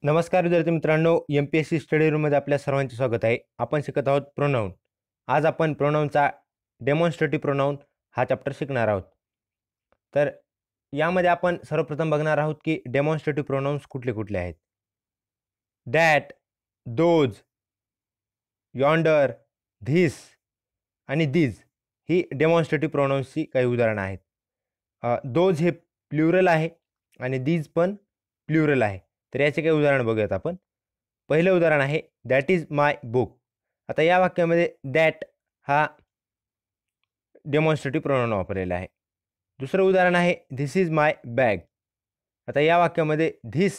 नमस्कार विद्यार्थी मित्रांनो, एमपीएससी स्टडी रूममध्ये आपल्या सर्वांचे स्वागत आहे. आपण शिकत आहोत प्रोनाऊन. आज आपण प्रोनाऊनचा डेमॉन्स्ट्रेटिव्ह प्रोनाऊन हा चॅप्टर शिकणार आहोत. तर यामध्ये आपण सर्वप्रथम बघणार आहोत की डेमॉन्स्ट्रेटिव्ह प्रोनाऊन्स कुठले कुठले आहेत. दॅट, दोज, यॉन्डर, धिस आणि दीज ही डेमॉन्स्ट्रेटिव्ह प्रोनाऊन्सची काही उदाहरणं आहेत. दोज हे प्लुरल आहे आणि दीज पण प्लुरल आहे. तर याचे काही उदाहरण बघूयात आपण. पहिलं उदाहरण आहे दॅट इज माय बुक. आता या वाक्यामध्ये दॅट हा डेमॉन्स्ट्रेटिव्ह प्रोनाऊन वापरलेला आहे. दुसरं उदाहरण आहे धिस इज माय बॅग. आता या वाक्यामध्ये धिस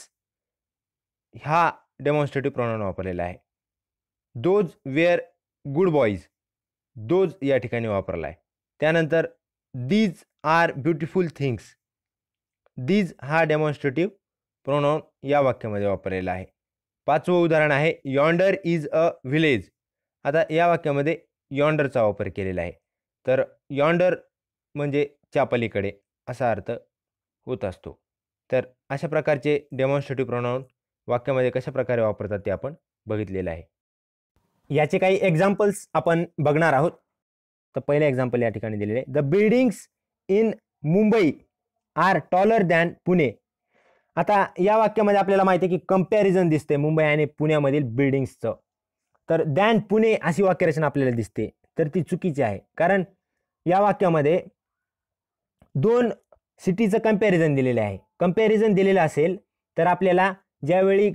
हा डेमॉन्स्ट्रेटिव्ह प्रोनाऊन वापरलेला आहे. Those were good boys. Those या ठिकाणी वापरला आहे. त्यानंतर these are beautiful things. These हा डेमॉन्स्ट्रेटिव्ह प्रोनाऊन या वाक्यामध्ये वापरलेला आहे. पाचवं उदाहरण आहे यॉन्डर इज अ व्हिलेज. आता या वाक्यामध्ये यॉन्डरचा वापर केलेला आहे. तर यॉन्डर म्हणजे च्या पलीकडे असा अर्थ होत असतो. तर अशा प्रकारचे डेमॉन्स्ट्रेटिव्ह प्रोनाऊन वाक्यामध्ये कशा प्रकारे वापरतात ते आपण बघितलेलं आहे. याचे काही एक्झाम्पल्स आपण बघणार आहोत. तर पहिलं एक्झाम्पल या ठिकाणी दिलेले आहे. The buildings in Mumbai are taller than Pune. आता या वाक्यामध्ये आपल्याला माहिती आहे की कंपॅरिझन दिसते मुंबई आणि पुण्यामधील बिल्डिंग्सचं. तर दॅन पुणे अशी वाक्यरचना आपल्याला दिसते, तर ती चुकीची आहे. कारण या वाक्यामध्ये दोन सिटीचं कंपॅरिझन दिलेलं आहे. कंपॅरिझन दिलेलं असेल तर आपल्याला ज्यावेळी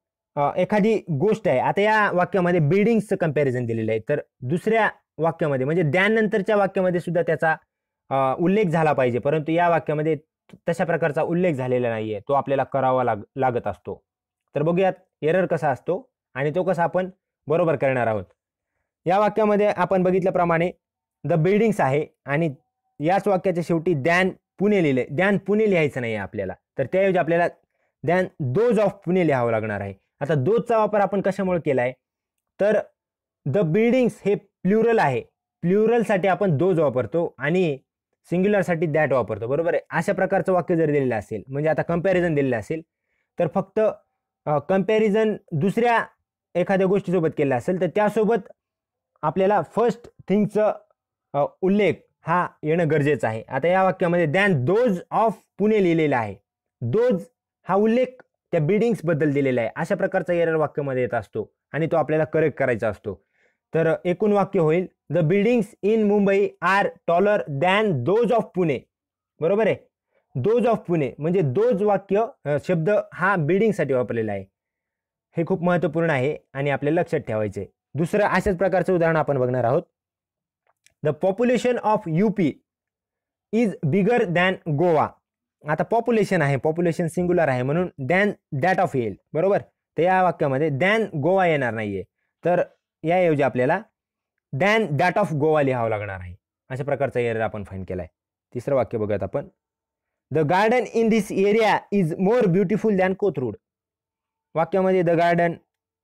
एखादी गोष्ट आहे, आता या वाक्यामध्ये बिल्डिंग्सचं कंपॅरिझन दिलेलं आहे, तर दुसऱ्या वाक्यामध्ये म्हणजे दॅन नंतरच्या वाक्यामध्ये सुद्धा त्याचा उल्लेख झाला पाहिजे. परंतु या वाक्यामध्ये तशा प्रकारचा उल्लेख झालेला नाहीये. तो आपल्याला करावा लागत असतो. तर बघूयात एरर कसा असतो आणि तो कसा आपण बरोबर करणार आहोत. या वाक्यामध्ये आपण बघितल्याप्रमाणे द बिल्डिंग्स आहे आणि याच वाक्याच्या शेवटी दॅन पुणे लिहिले. दॅन पुणे लिहायचं नाही आपल्याला, तर त्याऐवजी आपल्याला दॅन दोज ऑफ पुणे लिहावं लागणार आहे. आता दोजचा वापर आपण कशामुळे केला आहे, तर द बिल्डिंग्स हे प्लुरल आहे. प्लुरलसाठी आपण दोज वापरतो आणि सिंग्युलरसाठी दॅट वापरतो, बरोबर आहे. अशा प्रकारचं वाक्य जर दिलेलं असेल, म्हणजे आता कंपॅरिझन दिलेलं असेल, तर फक्त कंपॅरिझन दुसऱ्या एखाद्या गोष्टीसोबत केलं असेल तर त्यासोबत आपल्याला फर्स्ट थिंगचं उल्लेख हा येणं गरजेचं आहे. आता या वाक्यामध्ये दॅन दोज ऑफ पुणे लिहिलेला आहे. दोज हा उल्लेख त्या बिल्डिंग्सबद्दल दिलेला आहे. अशा प्रकारचा एरर वाक्यामध्ये येत असतो आणि तो आपल्याला करेक्ट करायचा असतो. तर एकूण वाक्य होईल the buildings in Mumbai are taller than those of Pune. बरोबर आहे. दोज ऑफ पुणे म्हणजे दोज वाक्य शब्द हा बिल्डिंगसाठी वापरलेला आहे. हे खूप महत्त्वपूर्ण आहे आणि आपल्याला लक्षात ठेवायचे. दुसरं अशाच प्रकारचं उदाहरण आपण बघणार आहोत. The population of UP is bigger than Goa. आता पॉप्युलेशन आहे, पॉप्युलेशन सिंग्युलर आहे म्हणून दॅन दॅट ऑफ येईल, बरोबर. तर या वाक्यामध्ये दॅन गोवा येणार नाहीये, तर याऐवजी आपल्याला दॅन दॅट ऑफ गोवा लिहावं लागणार आहे. अशा प्रकारचा एरर आपण फाइंड केलाय. तिसरं वाक्य बघूयात आपण. The garden in this area is more beautiful than Kothrud. वाक्यामध्ये द गार्डन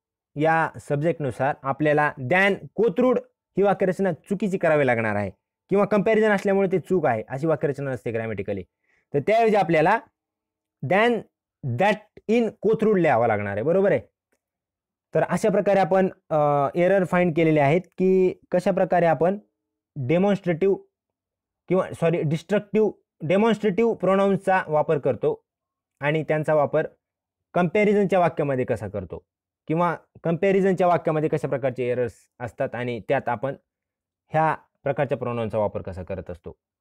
या सब्जेक्टनुसार आपल्याला दॅन कोथरूड ही वाक्यरचना चुकीची करावी लागणार आहे, किंवा कंपॅरिझन असल्यामुळे ते चूक आहे अशी वाक्यरचना नसते ग्रॅमॅटिकली. तर त्याऐवजी आपल्याला दॅन दॅट इन कोथरूड लिहावं लागणार आहे, बरोबर आहे. तर अशा प्रकारे आपण एरर फाइंड केलेले आहेत की कशा प्रकारे आपण डेमॉन्स्ट्रेटिव्ह किंवा डेमॉन्स्ट्रेटिव्ह प्रोनाऊन्सचा वापर करतो आणि त्यांचा वापर कंपॅरिझनच्या वाक्यामध्ये कसा करतो, किंवा कंपॅरिझनच्या वाक्यामध्ये कशा प्रकारचे एरर्स असतात आणि त्यात आपण ह्या प्रकारच्या प्रोनाऊनचा वापर कसा करत असतो.